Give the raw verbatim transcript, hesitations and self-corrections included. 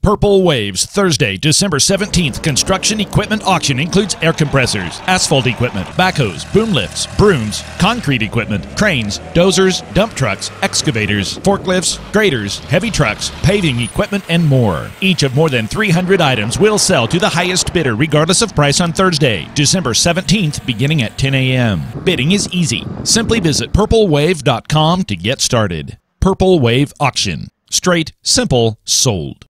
Purple Waves, Thursday, December seventeenth. Construction equipment auction includes air compressors, asphalt equipment, backhoes, boom lifts, brooms, concrete equipment, cranes, dozers, dump trucks, excavators, forklifts, graders, heavy trucks, paving equipment, and more. Each of more than three hundred items will sell to the highest bidder regardless of price on Thursday, December seventeenth, beginning at ten a m Bidding is easy. Simply visit purple wave dot com to get started. Purple Wave Auction. Straight, simple, sold.